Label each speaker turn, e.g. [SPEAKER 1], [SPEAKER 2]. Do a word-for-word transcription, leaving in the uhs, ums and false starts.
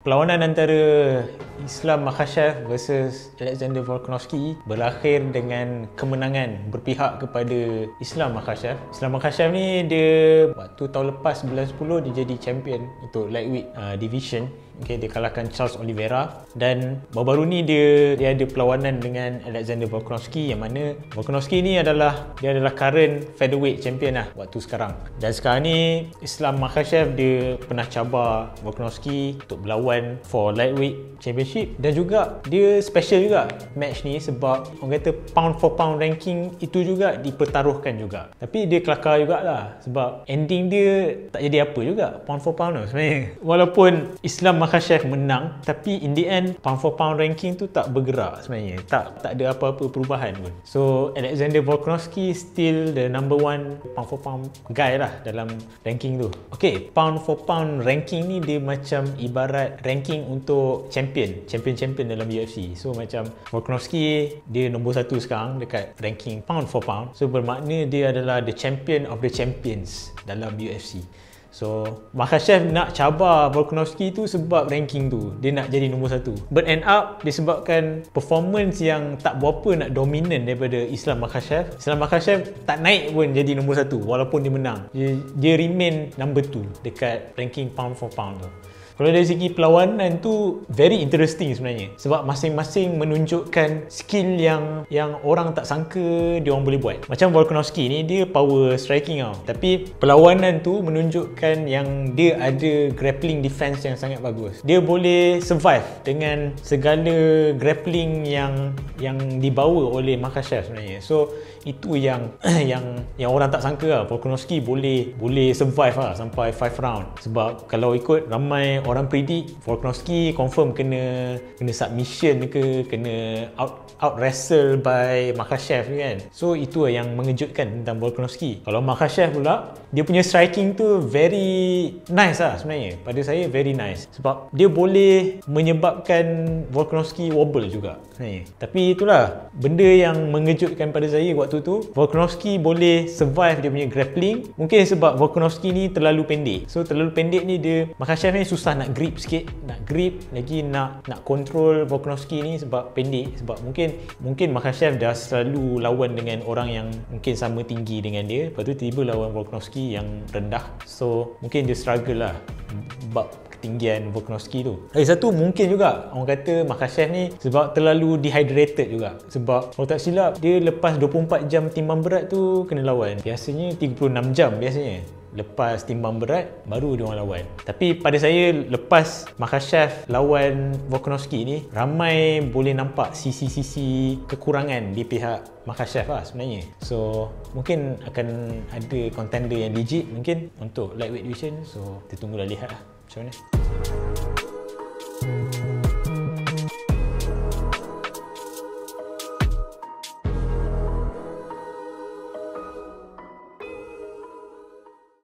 [SPEAKER 1] Perlawanan antara Islam Makhachev versus Alexander Volkanovski berakhir dengan kemenangan berpihak kepada Islam Makhachev. Islam Makhachev ni dia waktu tahun lepas sembilan sepuluh dia jadi champion untuk lightweight uh, division. Okay, dia kalahkan Charles Oliveira, dan baru-baru ni dia dia ada perlawanan dengan Alexander Volkanovski, yang mana Volkanovski ni adalah dia adalah current featherweight champion lah waktu sekarang. Dan sekarang ni Islam Makhachev dia pernah cabar Volkanovski untuk berlawan for lightweight championship, dan juga dia special juga match ni sebab orang kata pound for pound ranking itu juga dipertaruhkan juga. Tapi dia kelakar jugalah sebab ending dia tak jadi apa juga pound for pound tu sebenarnya. Walaupun Islam Makhachev menang, tapi in the end pound for pound ranking tu tak bergerak sebenarnya. Tak tak ada apa-apa perubahan pun. So Alexander Volkanovski still the number one pound for pound guy lah dalam ranking tu. Okay, pound for pound ranking ni dia macam ibarat ranking untuk champion, champion-champion dalam U F C. So macam Volkanovski dia nombor satu sekarang dekat ranking pound for pound. So bermakna dia adalah the champion of the champions dalam U F C. So Makhachev nak cabar Volkanovski tu sebab ranking tu, dia nak jadi nombor satu. But end up disebabkan performance yang tak berapa nak dominant daripada Islam Makhachev, Islam Makhachev tak naik pun jadi nombor satu walaupun dia menang. Dia, dia remain number two dekat ranking pound for pound tu. Kalau dari segi perlawanan tu very interesting sebenarnya, sebab masing-masing menunjukkan skill yang yang orang tak sangka dia orang boleh buat. Macam Volkanovski ni dia power striking tau, tapi perlawanan tu menunjukkan yang dia ada grappling defense yang sangat bagus. Dia boleh survive dengan segala grappling yang yang dibawa oleh Makhachev sebenarnya. So itu yang yang yang orang tak sangka lah, Volkanovski boleh boleh survive lah sampai five round. Sebab kalau ikut ramai orang predict Volkanovski confirm kena kena submission ke, kena out out wrestle by Makhachev kan. So itu yang mengejutkan tentang Volkanovski. Kalau Makhachev pula, dia punya striking tu very nice lah sebenarnya. Pada saya very nice, sebab dia boleh menyebabkan Volkanovski wobble juga sebenarnya. Tapi itulah benda yang mengejutkan pada saya waktu tu, Volkanovski boleh survive dia punya grappling. Mungkin sebab Volkanovski ni terlalu pendek. So terlalu pendek ni dia, Makhachev ni susah nak grip sikit, nak grip lagi nak nak control Volkanovski ni sebab pendek. Sebab mungkin mungkin Makhachev dah selalu lawan dengan orang yang mungkin sama tinggi dengan dia, lepas tu tiba lawan Volkanovski yang rendah. So mungkin dia struggle lah bab ketinggian Volkanovski tu. Lagi satu mungkin juga orang kata Makhachev ni sebab terlalu dehydrated juga. Sebab kalau tak silap dia lepas dua puluh empat jam timbang berat tu kena lawan. Biasanya tiga puluh enam jam biasanya lepas timbang berat baru dia orang lawan. Tapi pada saya lepas Makhachev lawan Volkanovski ni, ramai boleh nampak sisi-sisi kekurangan di pihak Makhachev lah sebenarnya. So mungkin akan ada contender yang legit mungkin untuk lightweight division. So kita tunggulah lihat lah macam mana.